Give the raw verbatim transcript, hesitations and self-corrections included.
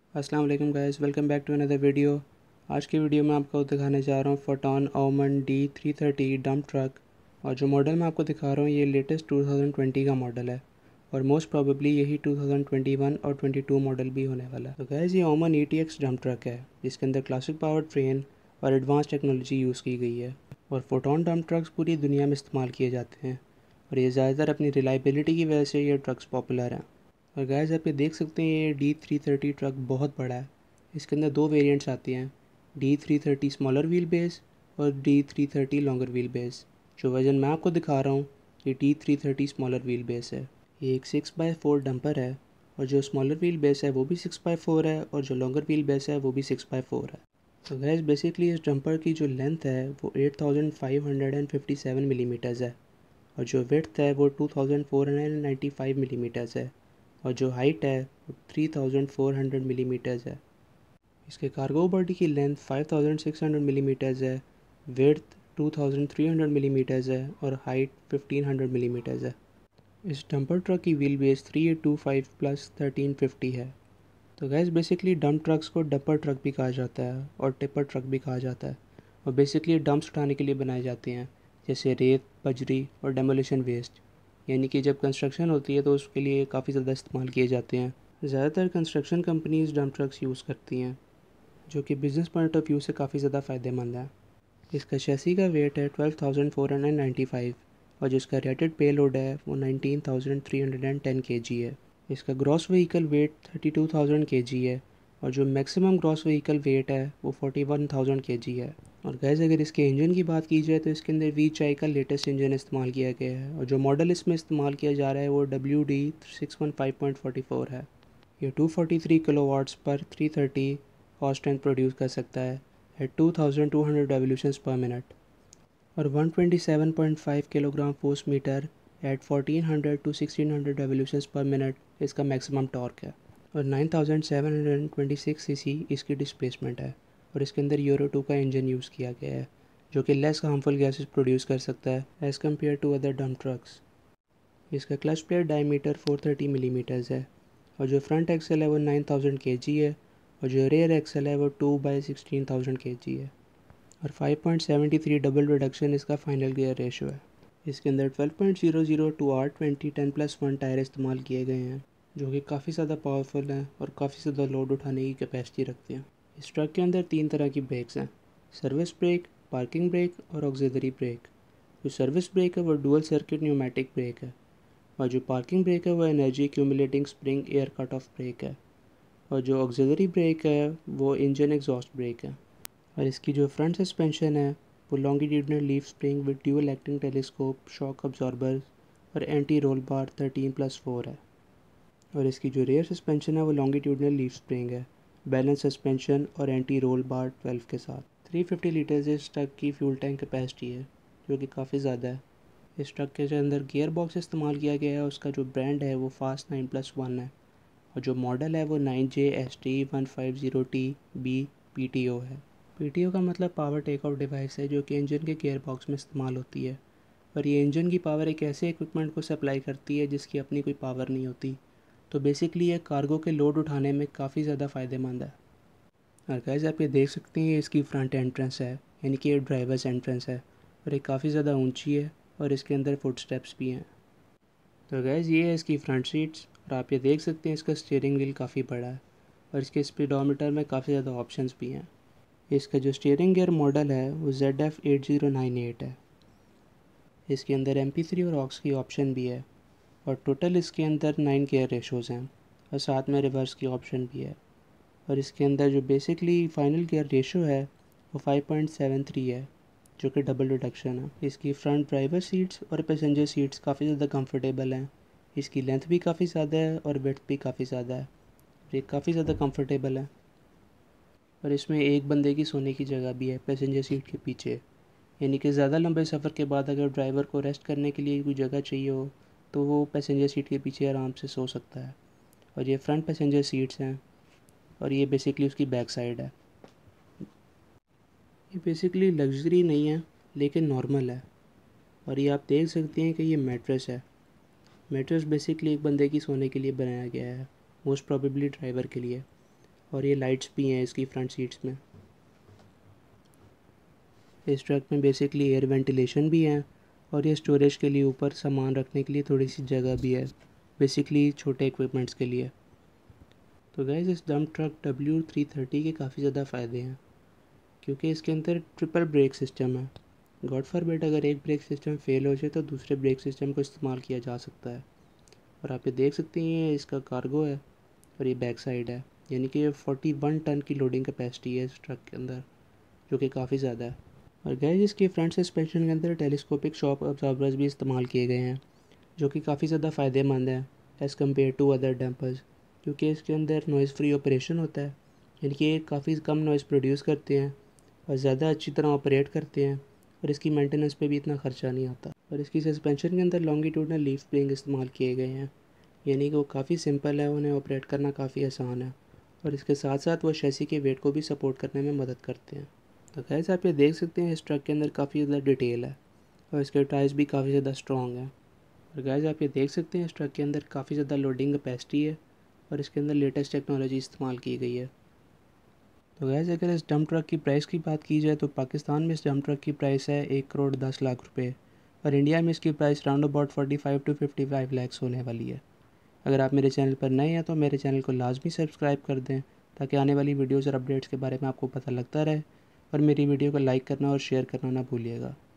अस्सलाम वालेकुम guys, welcome back to another video. आज की वीडियो में आपको दिखाने जा रहा हूँ Foton Auman D three thirty dump truck. और जो मॉडल मैं आपको दिखा रहा हूँ ये लेटेस्ट टू थाउजेंड ट्वेंटी का मॉडल है और मोस्ट प्रोबेबली यही टू थाउजेंड ट्वेंटी वन और ट्वेंटी टू मॉडल भी होने वाला है। तो गाइस ये Auman E T X dump truck है जिसके अंदर क्लासिक पावर ट्रेन और एडवांस टेक्नोलॉजी यूज़ की गई है। और फोटॉन डंप ट्रक्स पूरी दुनिया में इस्तेमाल किए जाते हैं और ये ज़्यादातर अपनी रिलायबिलिटी की वजह से ये ट्रक्स पॉपुलर हैं। और गाइस आप ये देख सकते हैं ये डी थ्री थर्टी ट्रक बहुत बड़ा है। इसके अंदर दो वेरिएंट्स आती हैं, D three thirty smaller wheel base और D three thirty longer wheel base. जो वजन मैं आपको दिखा रहा हूँ ये D three thirty smaller wheel base है। ये एक सिक्स बाई फोर डंपर है और जो स्मॉलर व्हील बेस है वो भी सिक्स बाई फोर है और जो लॉन्गर व्हील बेस है वो भी सिक्स बाई फोर है। तो गैस बेसिकली इस डंपर की जो लेंथ है वो eight thousand five hundred fifty seven millimeters है और जो विड्थ है वो two thousand four hundred ninety five millimeters है और जो हाइट है वो three thousand four hundred millimeters है। इसके कार्गो बॉडी की length five thousand six hundred millimeters है, width two thousand three hundred millimeters है और हाइट फिफ्टीन हंड्रेड मिलीमीटर्स है। इस डंपर ट्रक की wheel base three eight two five plus thirteen fifty है। तो गैस बेसिकली डंप ट्रक्स को dumper truck भी कहा जाता है और टिपर ट्रक भी कहा जाता है और बेसिकली डंप्स उठाने के लिए बनाए जाते हैं जैसे रेत, बजरी और डेमोलिशन वेस्ट। यानी कि जब कंस्ट्रक्शन होती है तो उसके लिए काफ़ी ज़्यादा इस्तेमाल किए जाते हैं। ज़्यादातर construction companies dump trucks use करती हैं जो कि बिज़नेस पॉइंट ऑफ व्यू से काफ़ी ज़्यादा फ़ायदेमंद है। इसका चैसी का वेट है twelve thousand four hundred ninety five और जिसका रेटेड पे लोड है वो nineteen thousand three hundred ten K G है। इसका gross vehicle weight thirty two thousand K G है और जो मैक्सिमम ग्रॉस व्हीकल वेट है वो forty one thousand K G है। और गैस अगर इसके इंजन की बात की जाए तो इसके अंदर वी चाई का लेटेस्ट इंजन इस्तेमाल किया गया है और जो मॉडल इसमें इस्तेमाल किया जा रहा है वो W D six one five point forty four है। ये टू फोर्टी थ्री किलोवाट्स पर three thirty horse strength produce कर सकता है at two thousand two hundred revolutions per minute और one twenty seven point five kilogram force meter at fourteen hundred to sixteen hundred revolutions per minute इसका maximum torque है और nine thousand seven hundred twenty six CC इसकी displacement है। और इसके अंदर Euro two का इंजन यूज़ किया गया है जो कि लेस हार्मफुल गैसेस प्रोड्यूस कर सकता है as compare to other dump trucks. इसका clutch plate diameter four thirty millimeters है और जो फ्रंट एक्सल है वो नाइन थाउजेंड के जी है और जो रेयर एक्सल है वो two by sixteen thousand K G है और five point seven three double reduction इसका फाइनल गियर रेशो है। इसके अंदर twelve point zero zero two R twenty ten plus one tyre इस्तेमाल किए गए हैं जो कि काफ़ी ज़्यादा पावरफुल हैं और काफ़ी ज़्यादा लोड उठाने की कैपेसिटी रखते हैं। इस ट्रक के अंदर तीन तरह की ब्रेक्स हैं, सर्विस ब्रेक, पार्किंग ब्रेक और ऑक्सिलरी ब्रेक। जो सर्विस ब्रेक है वो डुअल सर्किट न्यूमेटिक ब्रेक है और जो पार्किंग ब्रेक है वो energy accumulating spring air cut off brake है और जो ऑक्सिलरी ब्रेक है वो इंजन एग्जॉस्ट ब्रेक है। और इसकी जो फ्रंट सस्पेंशन है वो longitudinal leaf spring with dual acting telescope, shock absorber और anti roll bar thirteen plus four है। और इसकी जो रेयर सस्पेंशन है वो लॉन्गिट्यूडनल लीफ स्प्रिंग है, बैलेंस सस्पेंशन और एंटी रोल बार ट्वेल्व के साथ। थ्री फिफ्टी लीटर्स इस ट्रक की फ्यूल टैंक कैपेसिटी है जो कि काफ़ी ज़्यादा है। इस ट्रक के जो अंदर गियर बॉक्स इस्तेमाल किया गया है उसका जो ब्रांड है वो फास्ट नाइन प्लस वन है और जो मॉडल है वो nine J S T one five zero T B P T O है। पी टी ओ का मतलब पावर टेक ऑफ डिवाइस है जो कि इंजन के गियर बॉक्स में इस्तेमाल होती है और ये इंजन की पावर एक ऐसे इक्विपमेंट को सप्लाई करती है जिसकी अपनी कोई पावर नहीं होती। तो बेसिकली ये कार्गो के लोड उठाने में काफ़ी ज़्यादा फ़ायदेमंद है। और गाइस आप ये देख सकते हैं इसकी फ्रंट एंट्रेंस है यानी कि ये ड्राइवर्स एंट्रेंस है और ये काफ़ी ज़्यादा ऊंची है और इसके अंदर फुट स्टेप्स भी हैं। तो गाइस ये है इसकी फ्रंट सीट्स और आप ये देख सकते हैं इसका स्टीयरिंग व्हील काफ़ी बड़ा है और इसके स्पीडोमीटर में काफ़ी ज़्यादा ऑप्शंस भी हैं। इसका जो स्टीयरिंग गियर मॉडल है वो Z F eight zero nine eight है। इसके अंदर एम पी थ्री और ऑक्स की ऑप्शन भी है और टोटल इसके अंदर नाइन गियर रेशोज़ हैं और साथ में रिवर्स की ऑप्शन भी है। और इसके अंदर जो बेसिकली फाइनल गियर रेशो है वो फाइव पॉइंट सेवन थ्री है जो कि डबल रिडक्शन है। इसकी फ्रंट ड्राइवर सीट्स और पैसेंजर सीट्स काफ़ी ज़्यादा कंफर्टेबल हैं। इसकी लेंथ भी काफ़ी ज़्यादा है और विड्थ भी काफ़ी ज़्यादा है और ये काफ़ी ज़्यादा कंफर्टेबल है। और इसमें एक बंदे की सोने की जगह भी है पैसेंजर सीट के पीछे, यानी कि ज़्यादा लंबे सफ़र के बाद अगर ड्राइवर को रेस्ट करने के लिए कोई जगह चाहिए हो तो वो पैसेंजर सीट के पीछे आराम से सो सकता है। और ये फ्रंट पैसेंजर सीट्स हैं और ये बेसिकली उसकी बैक साइड है। ये बेसिकली लग्जरी नहीं है लेकिन नॉर्मल है और ये आप देख सकते हैं कि ये मैट्रेस है। मैट्रेस बेसिकली एक बंदे की सोने के लिए बनाया गया है, मोस्ट प्रोबेबली ड्राइवर के लिए। और ये लाइट्स भी हैं इसकी फ्रंट सीट्स में। इस ट्रक में बेसिकली एयर वेंटिलेशन भी है और ये स्टोरेज के लिए ऊपर सामान रखने के लिए थोड़ी सी जगह भी है, बेसिकली छोटे इक्विपमेंट्स के लिए। तो गाइस इस dump truck W three thirty के काफ़ी ज़्यादा फ़ायदे हैं, क्योंकि इसके अंदर ट्रिपल ब्रेक सिस्टम है। गॉड फॉरबिड अगर एक ब्रेक सिस्टम फेल हो जाए तो दूसरे ब्रेक सिस्टम को इस्तेमाल किया जा सकता है। और आप ये देख सकते हैं ये इसका कार्गो है और ये बैक साइड है, यानी कि ये फोर्टी वन टन की लोडिंग कैपेसिटी है इस ट्रक के अंदर, जो कि काफ़ी ज़्यादा है। और गाइस इसके फ्रंट सस्पेंशन के अंदर टेलीस्कोपिक शॉक ऑब्जर्वर्स भी इस्तेमाल किए गए हैं, जो कि काफ़ी ज़्यादा फ़ायदेमंद है as compare to other dumpers, क्योंकि इसके अंदर नॉइज़ फ्री ऑपरेशन होता है, यानी कि ये काफ़ी कम नॉइज़ प्रोड्यूस करते हैं और ज़्यादा अच्छी तरह ऑपरेट करते हैं और इसकी मेंटेनेंस पे भी इतना ख़र्चा नहीं आता। और इसकी सस्पेंशन के अंदर लॉन्गिट्यूडनल लीफ स्प्रिंग इस्तेमाल किए गए हैं, यानी कि वो काफ़ी सिंपल है, उन्हें ऑपरेट करना काफ़ी आसान है और इसके साथ साथ वो शैसी के वेट को भी सपोर्ट करने में मदद करते हैं। तो गैस आप ये देख सकते हैं इस ट्रक के अंदर काफ़ी ज़्यादा डिटेल है और इसके टायर्स भी काफ़ी ज़्यादा स्ट्रॉन्ग हैं। और गैस आप ये देख सकते हैं इस ट्रक के अंदर काफ़ी ज़्यादा लोडिंग कैपेसिटी है और इसके अंदर लेटेस्ट टेक्नोलॉजी इस्तेमाल की गई है। तो गैस अगर इस डंप ट्रक की प्राइस की बात की जाए तो पाकिस्तान में इस डंप ट्रक की प्राइस है एक करोड़ दस लाख रुपए और इंडिया में इसकी price round about forty five to fifty five lakhs होने वाली है। अगर आप मेरे चैनल पर नए हैं तो मेरे चैनल को लाजमी सब्सक्राइब कर दें, ताकि आने वाली वीडियोज़ और अपडेट्स के बारे में आपको पता लगता रहे। और मेरी वीडियो को लाइक करना और शेयर करना ना भूलिएगा।